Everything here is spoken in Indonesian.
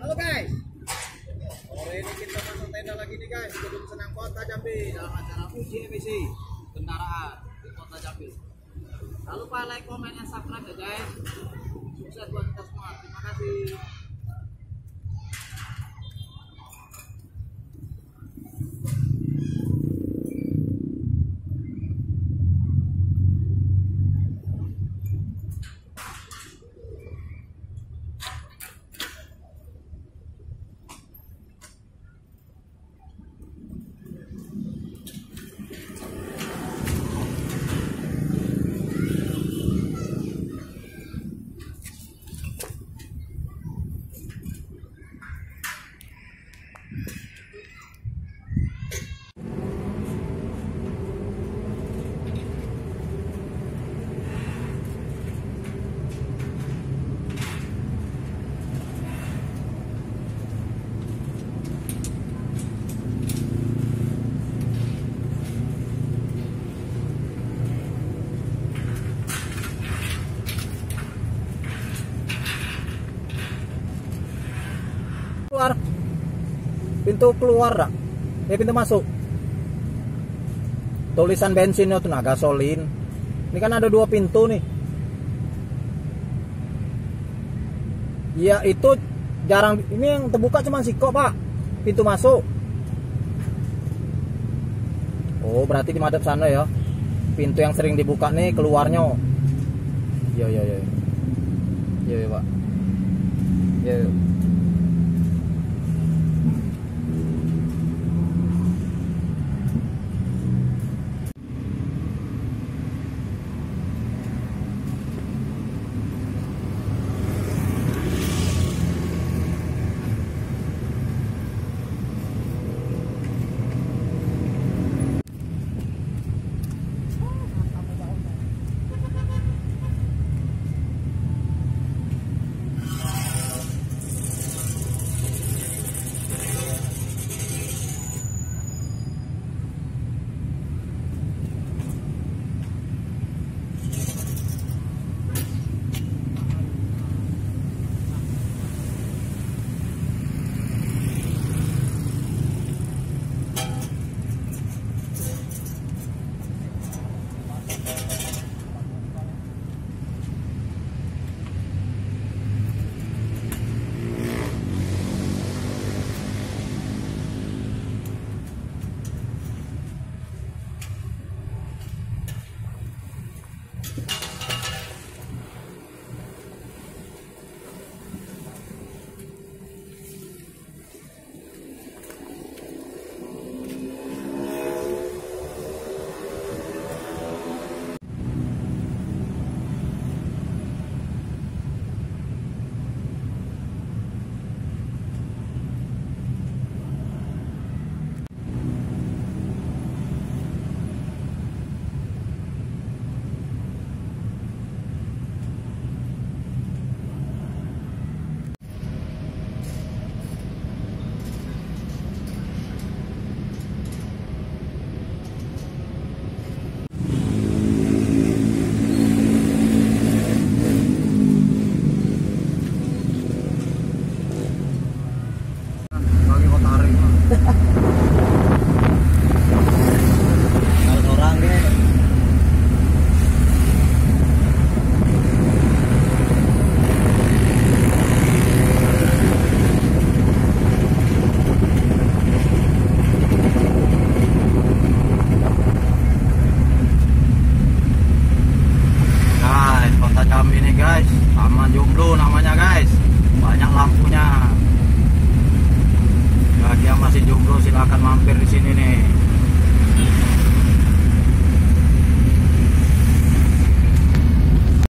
Halo guys, sore ini kita pasang tenda lagi nih guys, Gedung Senam Kota Jambi dalam acara uji emisi kendaraan di Kota Jambi. Jangan lupa like, komen, dan subscribe ya guys. Sukses buat kita semua. Terima kasih. Keluar pintu keluar dah pintu masuk tulisan bensinnya tuh gasolin. Ini kan ada 2 pintu nih ya, itu jarang, ini yang terbuka cuma siko pak pintu masuk. Oh berarti di madep sana ya, pintu yang sering dibuka nih keluarnya. Iya pak ya. Taman Jomblo namanya guys, banyak lampunya. Bagi yang masih jomblo silahkan mampir di sini nih.